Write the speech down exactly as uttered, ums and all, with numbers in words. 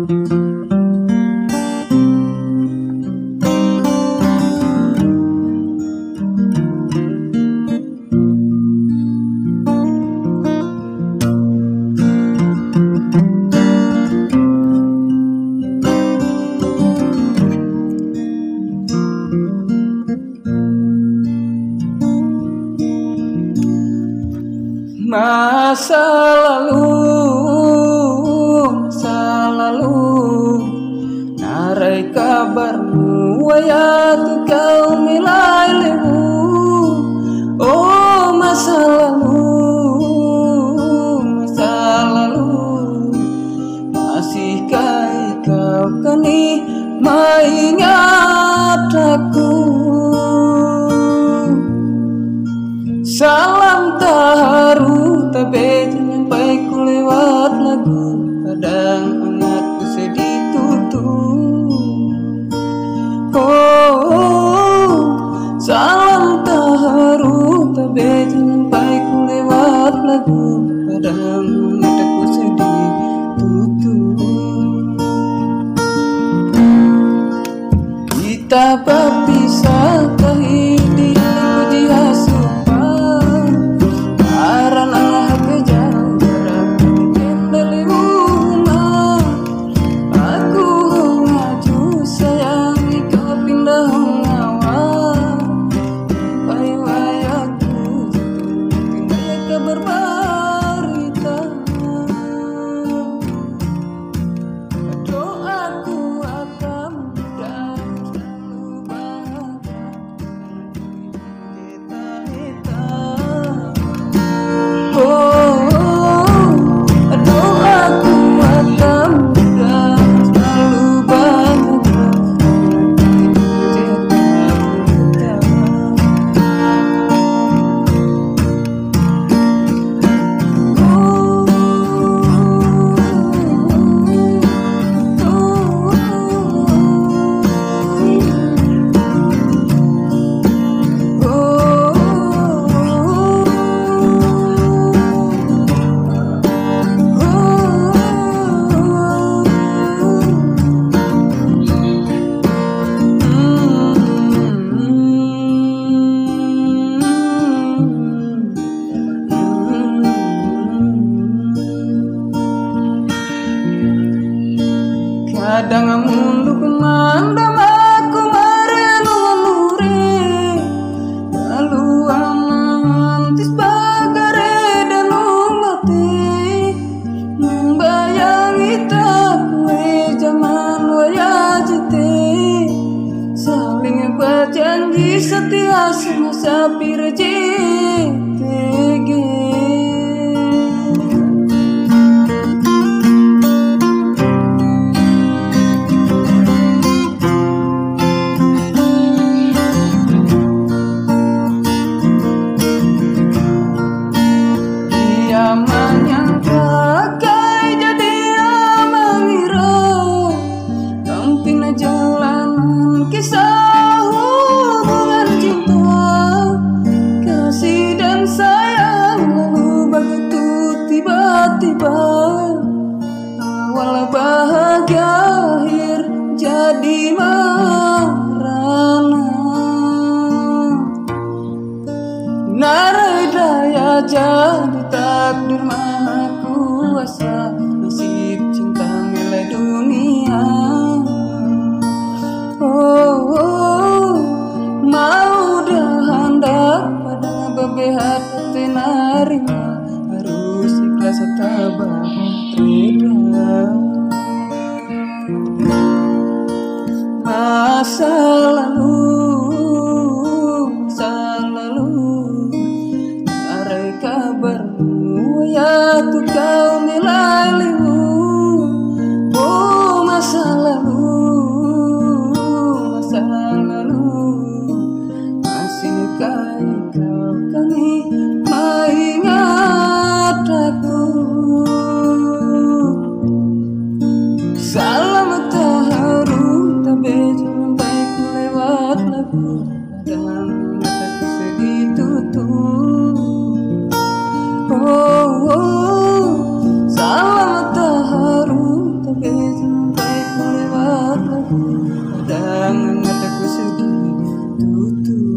Masa lalu, masa lalu, narai kabarmu wayatu kau nilai lewu. Oh masa lalu, masa lalu, masihkah kau kini mengingat aku? Salam taharu tapi sampai ku lewat lagu, kadang hangatku sedih tutup. Oh, oh, salam taharu tapi sampai ku lewat lagu, kadang hangatku sedih tutup. Kita berpisah kehidupan di asuh. Kadang mundur mandam aku marelu lure, lalu amantis bagare dan mati, membayangi takwe zaman waya jete, saling berjanji setia semasa pirjete. Jalanan kisah hubungan cinta, kasih dan sayang lalu begitu tiba-tiba. Awal bahagia akhir jadi merana, narai daya jadi takdir maha kuasa, nasib cinta milik dunia. Oh, oh, mau dah hendak pada bebehat hati narima, harus ikhlas tabah reda. Masa lalu, masa lalu, narai kabarmu ya tu kau nilai limu. Oh masa lalu, masihkah kau kini mengingat aku? Salam taharu tapi sampai ku lewat lagu, dan mataku sedih tutup. Oh, oh, salam taharu tapi sampai lewat lagu. Kadang mataku sedih tutup.